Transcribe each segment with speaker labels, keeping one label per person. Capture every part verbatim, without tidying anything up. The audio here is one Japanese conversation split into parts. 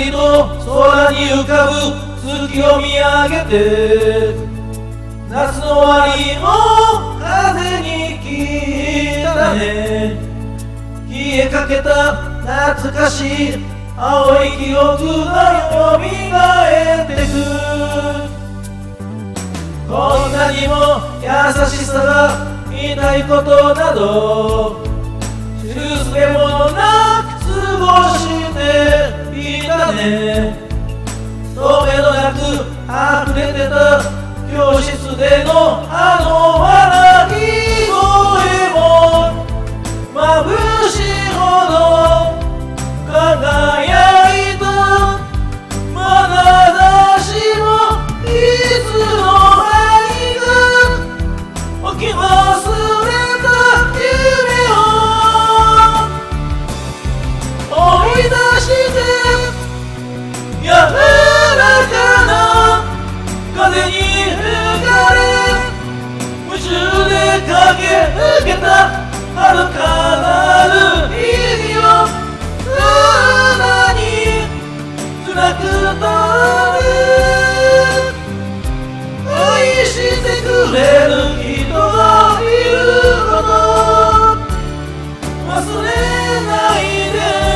Speaker 1: りと空に浮かぶ月を見上げて、夏の終わりも風に消えたね。消えかけた懐かしい青い記憶がよみがえってく。こんなにも優しさがいないことなど知るすべもなく過ごしていたね。とめどなく溢れてた教室でのあの笑い声も眩しいほど輝いた眼差しもいつの間にか置き忘れた夢を思い出して柔らかな風に吹かれ夢中で駆け抜けた遥かなる日々をあなたにつなぐため愛してくれる人がいること忘れないで。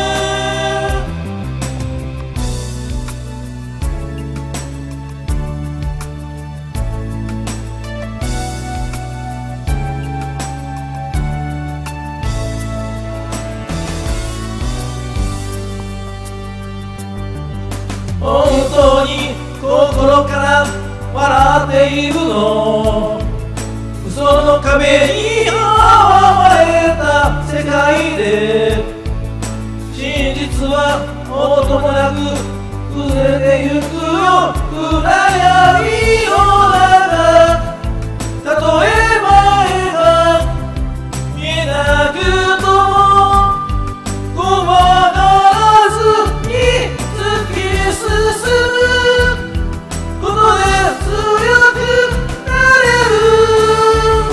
Speaker 1: 本当に心から笑っているの？嘘の壁に阻まれた世界で真実は音もなく崩れてゆくよ。暗闇の中たとえ前が見えなくともごまかずに突き進むことで強くなれる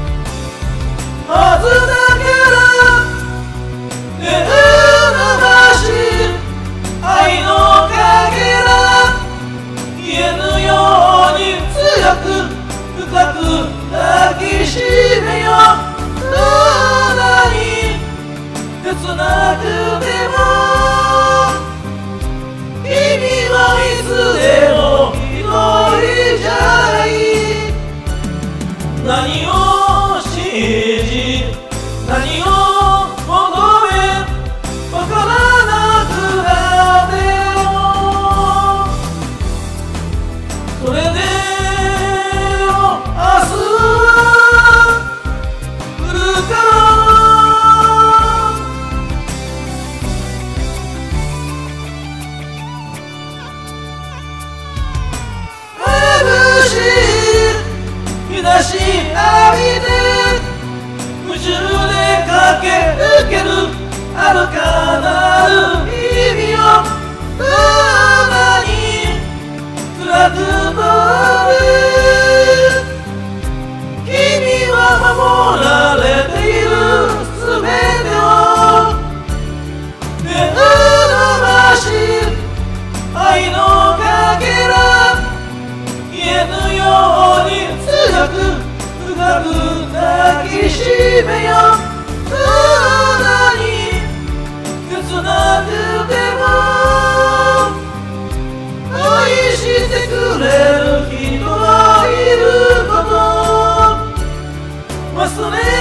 Speaker 1: はずだから手を伸ばし愛のかけら言えぬように強く深く抱きしめよう。どんなに切なくても君はいつでも一人じゃない。何を信じ何を求めわからなくなってもそれでも明日は来るから日差し浴びて夢中で駆け抜ける遥かなる日々をどんなに辛くとる君は守られているすべてを手を伸ばし愛のかけら言えぬように強く深く抱きしめよう。どんなに切なくても愛してくれる人がいること忘れ